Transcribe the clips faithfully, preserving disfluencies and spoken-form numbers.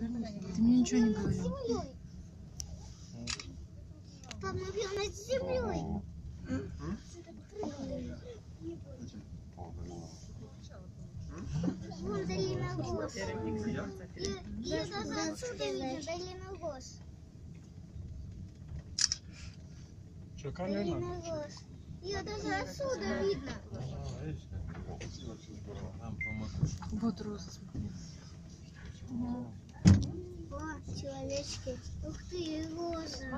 Ты мне ничего не говорил. Папа, мы над землей. Вон Дальногорск. Ее даже отсюда видно, Дальногорск. Дальногорск. Ее даже отсюда видно. Вот роза, смотри. О, человечки. Ух ты, роза.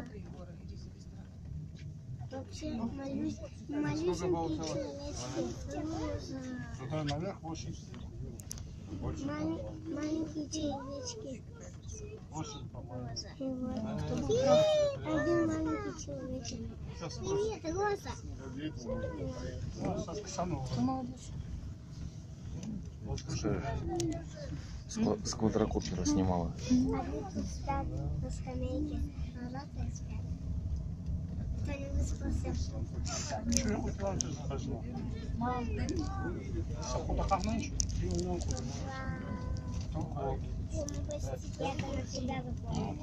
Вообще малюсь, малюсенькие человечки. Роза. Туда наверх восемь. Мали, маленькие червячки. восемь, по-моему. Один маленький человечек. Привет, Роза. Ну, со Оксаной. Ты молодец. С квадрокоптера снимала. Они тут спят на скамейке. Назад спят. Кто не выспался? Чего я хоть раньше захожу? Сахуда Хахнанчик? И у него куда? Только. Мы постепенно на тебя выходим.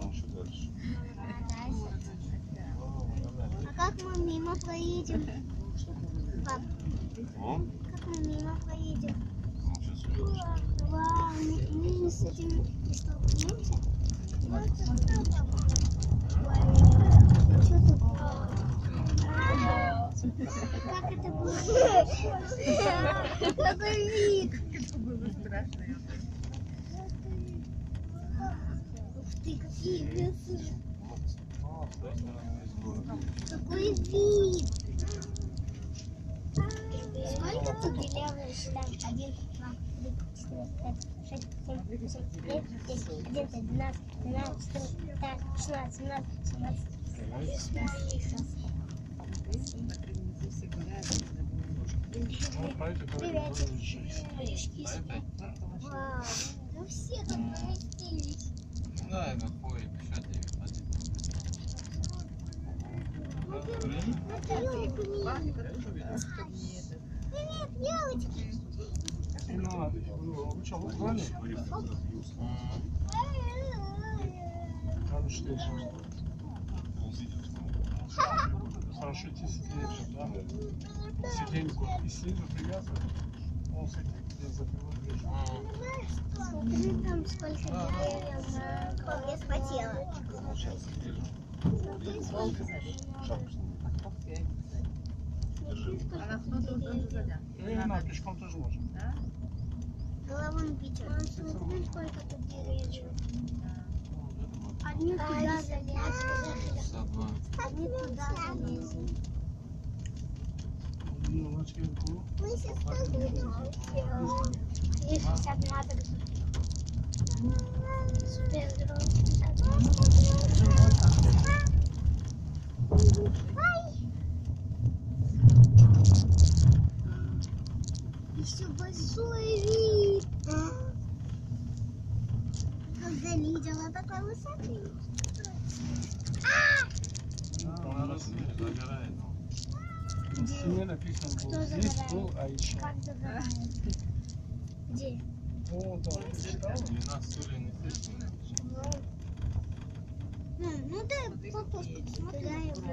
А как мы мимо проедем? Пап, как мы мимо проедем? Вау, мы с этим не столкнемся? Как это было? Какой вид! Это было страшно. Ух ты, какие весы! Какой вид! Сколько ты делаешь там? Один, два, три, четыре, пять, шесть, семь, восемь, девять, десять, одиннадцать, двенадцать, тринадцать, четырнадцать, пятнадцать, шестнадцать, семнадцать, семнадцать. Вау, ну все тут поместились. Да, это ходит, сейчас Привет, елочки. Вы что, в Украине? Там что еще? Хорошо, десять лет, да? Сиденьку и снизу привязывают. Он с этим запивает. Смотри, там сколько деревьев. Как я спотела. Не знаю, пешком тоже можно. Головон Питер. Смотри, сколько тут деревьев. Одни туда залезли. Одни туда залезли. Ну, на чайку. Мы сейчас тоже Видишь, сейчас надо. Супер еще большой вид. Когда видела такой высоты. Она загорает. На стене написано было. Здесь был Аиша. Как загорает? Где? О, да, ты читала? двенадцать соленых листьев. Ну, ну дай попробуй, посмотри.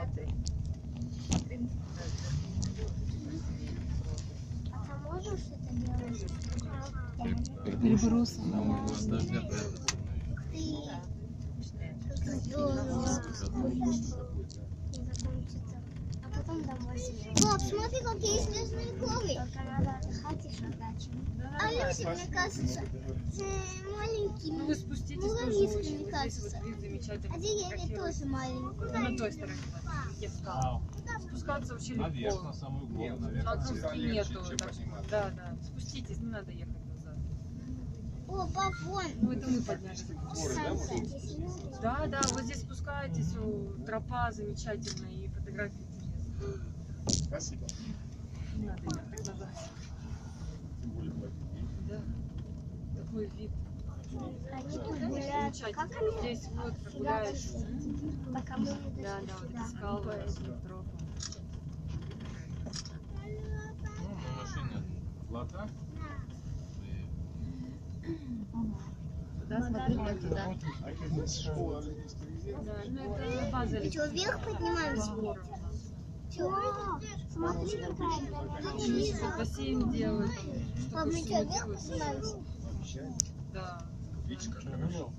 А ты можешь это делать? Перебросы. На мой глаз дождя Ты здорово. А потом домой себе. Пап, смотри, какие снежные горы. Только надо отдыхать и шагать. А Люся, мне кажется, маленькими Ну вы спуститесь муравьишками, тоже. кажется. Здесь вот вид замечательный. А деревья тоже маленькие. Ну, на той стороне, где скала. Спускаться вообще наверх, легко. на самую гору, наверх. Отпуски нету. Так что, да, да. Спуститесь, не надо ехать назад. О, пап, вон. Ну это мы поднялись. Санса. Да, да, вот здесь спускаетесь, о, тропа замечательная и фотографии интересные. Спасибо. Не надо ехать назад. Да. Такой вид. Они тут гуляют. Как Замечательно. они Здесь вот прогуляешься. пока мы не Да, дошли да, вот сюда? эти скалы, эти тропы. Ну, на машине флота. Да, смотри, как туда. Да, ну это база. Что, вверх поднимаемся? Все. Смотри, какая. Бассейн делают. Пап, мы что, вверх поднимаемся? Да. Карамел.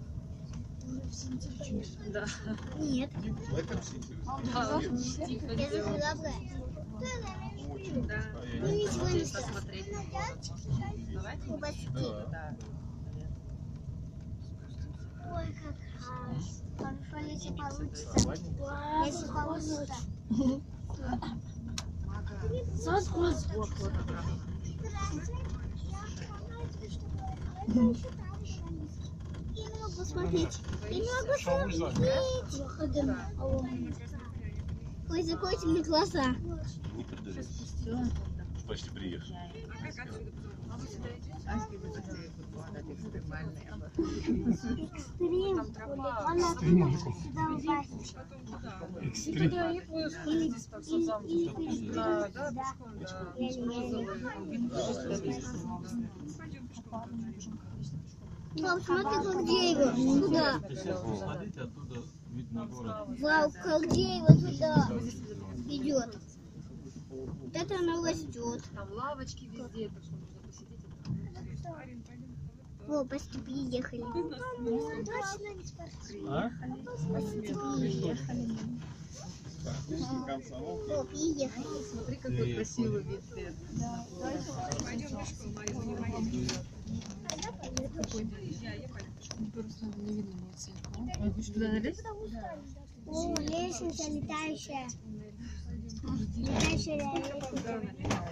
Да. Нет. Да. Тихо Я делают. забыла брать. Да. Ну ничего не страшно. Посмотреть. Давайте Ну, почти. да. Ой, как хорошо. Если получится. Если получится. Я не могу смотреть. Я не могу Шоу смотреть. Ой, закройте мне глаза. Не поддались. Почти приехали. Аське бы такие вот экстремальные. Экстрим. Она Экстрим. сюда упасть. Экстрим. Или, или, или, Да, да, да, Пап, смотри, как дерево. Куда? Смотрите, оттуда видно город. Вау, как дерево туда идет. Вот это оно растет. Там лавочки везде, так что можно посидеть. О, почти приехали. А? Почти приехали. О, приехали. Смотри, какой красивый вид свет. Туда налезть? О, лестница летающая. Летающая лестница.